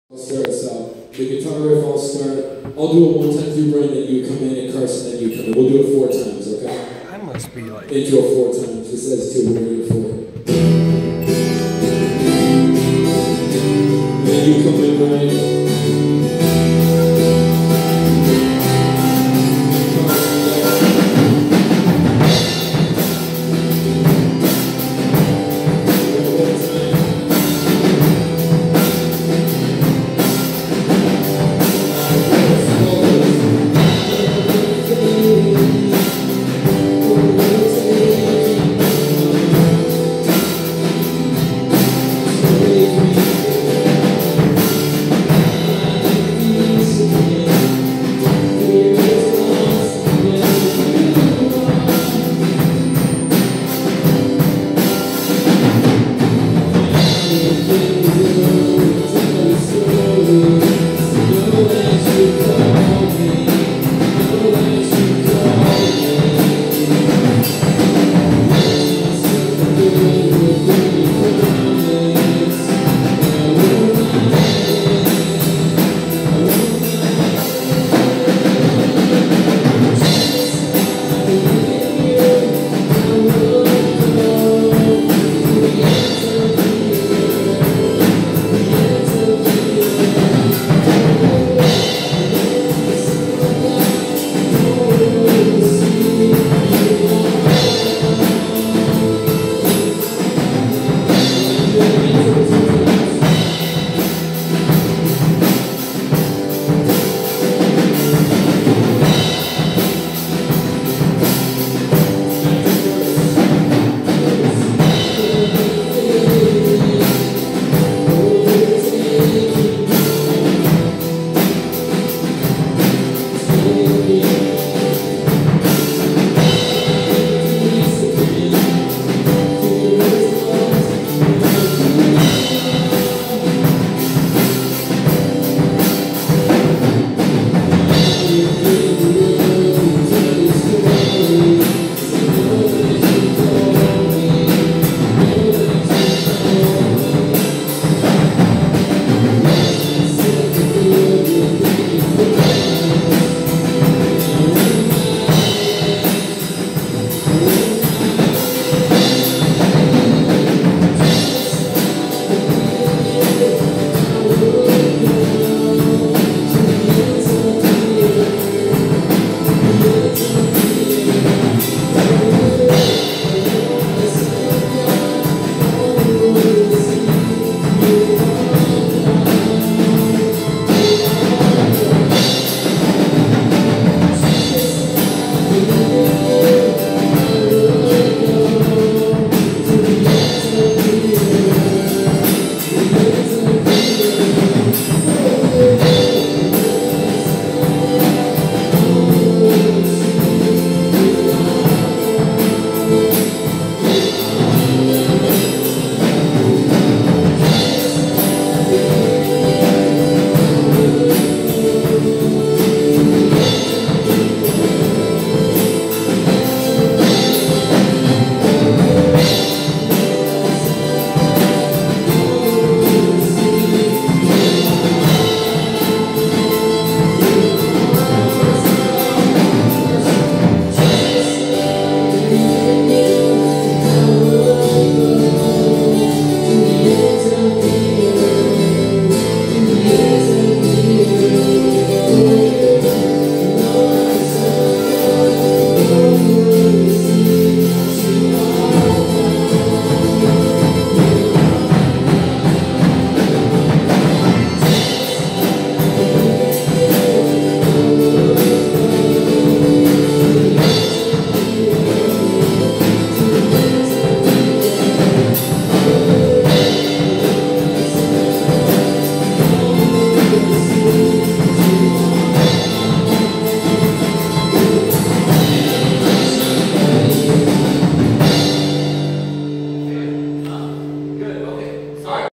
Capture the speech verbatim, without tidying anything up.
I'll start us out. The guitar riff, I'll start. I'll do it one time through Brian, then you come in, and Carson, then you come in. We'll do it four times, okay? I must be like... Intro four times. It says two, we're going to do four. Then you come in, Brian.